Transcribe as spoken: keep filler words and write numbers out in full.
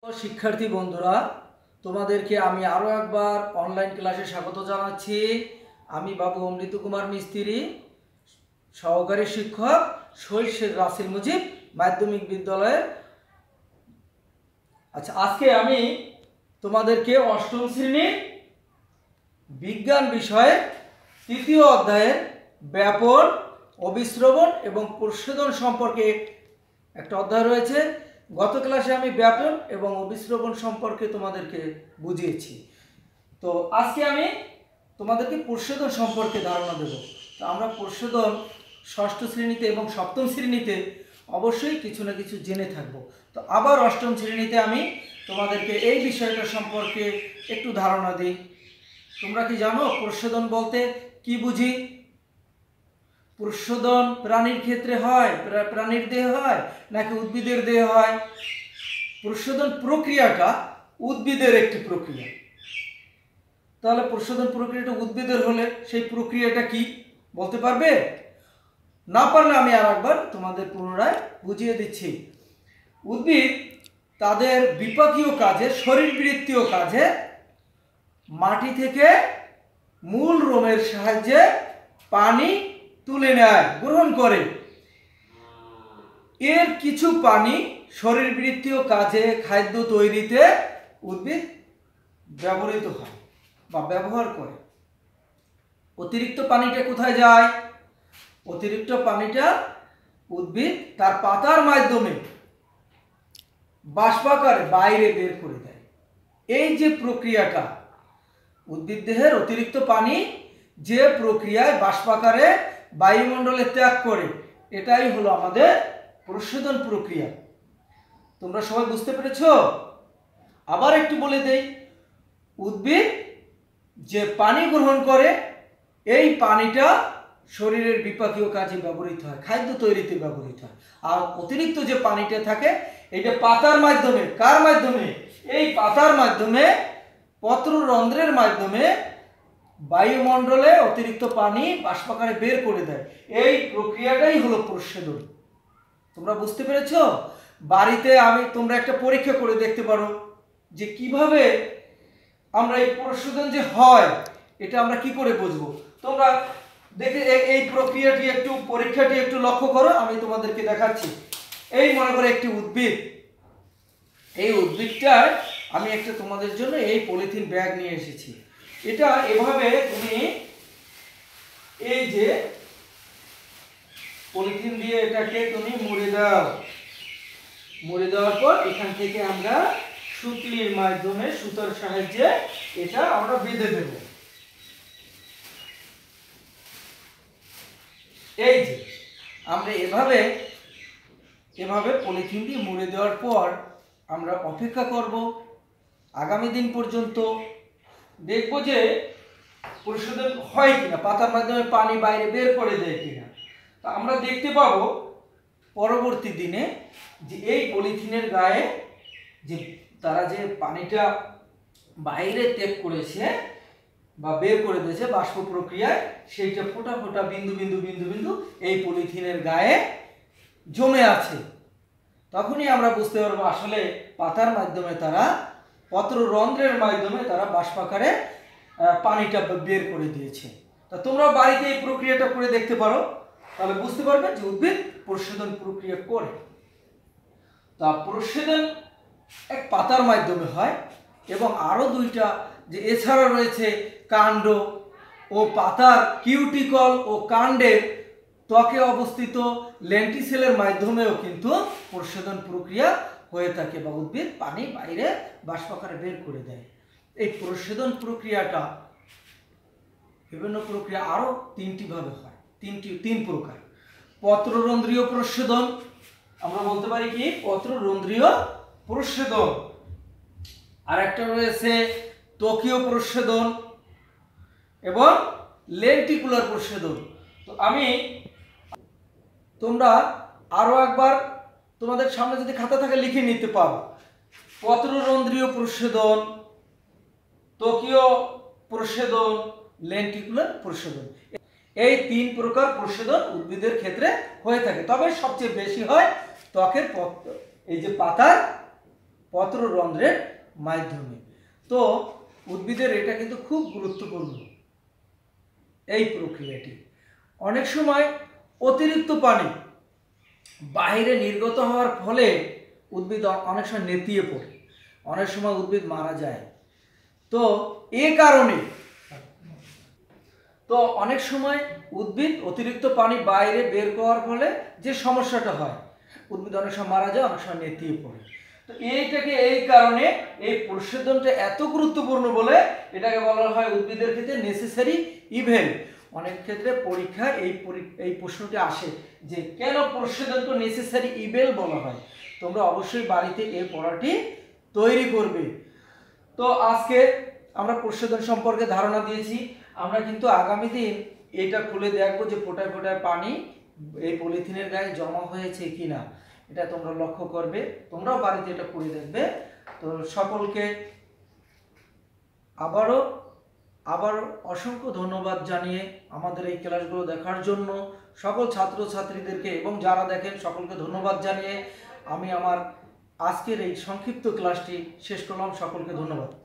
শিক্ষার্থী বন্ধুরা, তোমাদেরকে আমি আরও একবার অনলাইন ক্লাসে স্বাগত জানাচ্ছি। আমি বাবু অমৃত কুমার মিস্ত্রি, সহকারী শিক্ষক, শহীদ শেখ রাসেল মুজিব মাধ্যমিক বিদ্যালয়ে। আচ্ছা, আজকে আমি তোমাদেরকে অষ্টম শ্রেণীর বিজ্ঞান বিষয়ে তৃতীয় অধ্যায়ের ব্যাপন, অভিশ্রবণ এবং প্রচ্ছদন সম্পর্কে একটা অধ্যায় রয়েছে। গত ক্লাসে আমি ব্যাপন এবং অভিশ্রবণ সম্পর্কে তোমাদেরকে বুঝিয়েছি। তো আজকে আমি তোমাদেরকে প্রচ্ছদন সম্পর্কে ধারণা দেব। তো আমরা প্রচ্ছদন ষষ্ঠ শ্রেণীতে এবং সপ্তম শ্রেণীতে অবশ্যই কিছু না কিছু জেনে থাকব। তো আবার অষ্টম শ্রেণীতে আমি তোমাদেরকে এই বিষয়টা সম্পর্কে একটু ধারণা দিই। তোমরা কি জানো প্রচ্ছদন বলতে কি বুঝি? প্রচ্ছদন প্রাণীর ক্ষেত্রে হয়, প্রাণীর দেহে হয় নাকি উদ্ভিদের দেহে হয়? প্রচ্ছদন প্রক্রিয়াটা উদ্ভিদের একটি প্রক্রিয়া। তাহলে প্রচ্ছদন প্রক্রিয়াটা উদ্ভিদের হলে সেই প্রক্রিয়াটা কি বলতে পারবে? না পারলে আমি আর একবার তোমাদের পুনরায় বুঝিয়ে দিচ্ছি। উদ্ভিদ তাদের বিপাকীয় কাজে, শরীরবৃত্তীয় কাজে মাটি থেকে মূল রোমের সাহায্যে পানি তুলে নেয়, গ্রহণ করে। এর কিছু পানি শরীরবৃত্তীয় কাজে, খাদ্য তৈরিতে উদ্ভিদ ব্যবহৃত হয় বা ব্যবহার করে। অতিরিক্ত পানিটা কোথায় যায়? অতিরিক্ত পানিটা উদ্ভিদ তার পাতার মাধ্যমে বাষ্পাকারে বাইরে বের করে দেয়। এই যে প্রক্রিয়াটা, উদ্ভিদ দেহের অতিরিক্ত পানি যে প্রক্রিয়ায় বাষ্পাকারে বায়ুমণ্ডলে ত্যাগ করে, এটাই হলো আমাদের প্রচ্ছদন প্রক্রিয়া। তোমরা সবাই বুঝতে পেরেছো? আবার একটু বলে দেই, উদ্ভিদ যে পানি গ্রহণ করে, এই পানিটা শরীরের বিপাকীয় কাজে ব্যবহৃত হয়, খাদ্য তৈরিতে ব্যবহৃত হয়। আর অতিরিক্ত যে পানিটা থাকে, এটা পাতার মাধ্যমে, কার মাধ্যমে? এই পাতার মাধ্যমে, পত্ররন্ধ্রের মাধ্যমে বায়ুমণ্ডলে অতিরিক্ত পানি বাষ্পাকারে বের করে দেয়। এই প্রক্রিয়াটাই হলো প্রচ্ছদন। তোমরা বুঝতে পেরেছো? বাড়িতে আমি তোমরা একটা পরীক্ষা করে দেখতে পারো যে কিভাবে আমরা এই প্রচ্ছদন যে হয়, এটা আমরা কি করে বুঝবো। তোমরা দেখে এই প্রক্রিয়াটি একটু, পরীক্ষাটি একটু লক্ষ্য করো, আমি তোমাদেরকে দেখাচ্ছি। এই মনে করো একটি উদ্ভিদ, এই উদ্ভিদটার আমি একটা তোমাদের জন্য এই পলিথিন ব্যাগ নিয়ে এসেছি। এটা এভাবে তুমি এই যে পলিথিন দিয়ে এটাকে তুমি মুড়ে দাও। মুড়ে দেওয়ার পর এখান থেকে আমরা সুতলির মাধ্যমে, সুতার সাহায্যে এটা আমরা বেঁধে দেব। এই যে আমরা এভাবে এভাবে পলিথিন দিয়ে মুড়ে দেওয়ার পর আমরা অপেক্ষা করব আগামী দিন পর্যন্ত। দেখবো যে প্রচ্ছদন হয় কিনা, পাতার মাধ্যমে পানি বাইরে বের করে দেয় কিনা। তা আমরা দেখতে পাবো পরবর্তী দিনে যে এই পলিথিনের গায়ে যে তারা যে পানিটা বাইরে ত্যাগ করেছে বা বের করে দিয়েছে বাষ্প প্রক্রিয়ায়, সেইটা ফোঁটা ফোঁটা বিন্দু বিন্দু বিন্দু বিন্দু এই পলিথিনের গায়ে জমে আছে। তখনই আমরা বুঝতে পারবো আসলে পাতার মাধ্যমে, তারা পত্ররন্ধ্রের মাধ্যমে তারা বাষ্পাকারে পানিটা বের করে দিয়েছে। তা তোমরা বাড়িতে এই প্রক্রিয়াটা করে দেখতে পারো, তাহলে বুঝতে পারবে যে উদ্ভিদ প্রচ্ছদন প্রক্রিয়া করে। তা প্রচ্ছদন এক পাতার মাধ্যমে হয় এবং আরো দুইটা যে এছাড়া রয়েছে কাণ্ড ও পাতার কিউটিকল ও কাণ্ডের ত্বকে অবস্থিত লেন্টিসেলের মাধ্যমেও কিন্তু প্রচ্ছদন প্রক্রিয়া হয়ে থাকে বা উদ্ভিদ পানি বাইরে বাষ্পাকারে বের করে দেয়। এই প্রচ্ছদন প্রক্রিয়াটা বিভিন্ন প্রক্রিয়া আরো তিনটি ভাবে হয়, তিনটি তিন প্রকার। পত্ররন্ধ্রীয় প্রচ্ছদন, আমরা বলতে পারি কি পত্ররন্ধ্রীয় প্রচ্ছদন। আর একটা রয়েছে ত্বকীয় প্রচ্ছদন এবং লেন্টিকুলার প্রচ্ছদন। তো আমি তোমরা আরো একবার তোমাদের সামনে যদি খাতা থাকে লিখে নিতে পারো। পত্ররন্ধ্রীয় প্রচ্ছদন, ত্বকীয় প্রচ্ছদন, লেন্টিকুলার প্রচ্ছদন, এই তিন প্রকার প্রচ্ছদন উদ্ভিদের ক্ষেত্রে হয়ে থাকে। তবে সবচেয়ে বেশি হয় ত্বকের, এই যে পাতার পত্ররন্ধ্রের মাধ্যমে। তো উদ্ভিদের এটা কিন্তু খুব গুরুত্বপূর্ণ এই প্রক্রিয়াটি। অনেক সময় অতিরিক্ত পানি বাইরে নির্গত হওয়ার ফলে উদ্ভিদ অনেক সময় নেতিয়ে পড়ে, অনেক সময় উদ্ভিদ মারা যায়। তো এ কারণে তো অনেক সময় উদ্ভিদ অতিরিক্ত পানি বাইরে বের করার ফলে যে সমস্যাটা হয়, উদ্ভিদ অনেক সময় মারা যায়, অনেক সময় নেতিয়ে পড়ে। তো এইটাকে এই কারণে এই প্রচ্ছেদনটা এত গুরুত্বপূর্ণ বলে এটাকে বলা হয় উদ্ভিদের ক্ষেত্রে নেসেসারি ইভেল। অনেক ক্ষেত্রে পরীক্ষায় এই এই প্রশ্নটি আসে যে কেন প্রচ্ছেদনকে নেসেসারি ইভেল বলা হয়। তোমরা অবশ্যই বাড়িতে এই পড়াটি তৈরি করবে। তো আজকে আমরা প্রচ্ছেদন সম্পর্কে ধারণা দিয়েছি। আমরা কিন্তু আগামী দিন এটা খুলে দেখবো যে ফোটায় ফোটায় পানি এই পলিথিনের গায়ে জমা হয়েছে কিনা, এটা তোমরা লক্ষ্য করবে। তোমরাও বাড়িতে এটা করে দেখবে। তো সকলকে আবারও আবার অসংখ্য ধন্যবাদ জানিয়ে আমাদের এই ক্লাসগুলো দেখার জন্য সকল ছাত্রছাত্রীদেরকে এবং যারা দেখেন সকলকে ধন্যবাদ জানিয়ে আমি আমার আজকের এই সংক্ষিপ্ত ক্লাসটি শেষ করলাম। সকলকে ধন্যবাদ।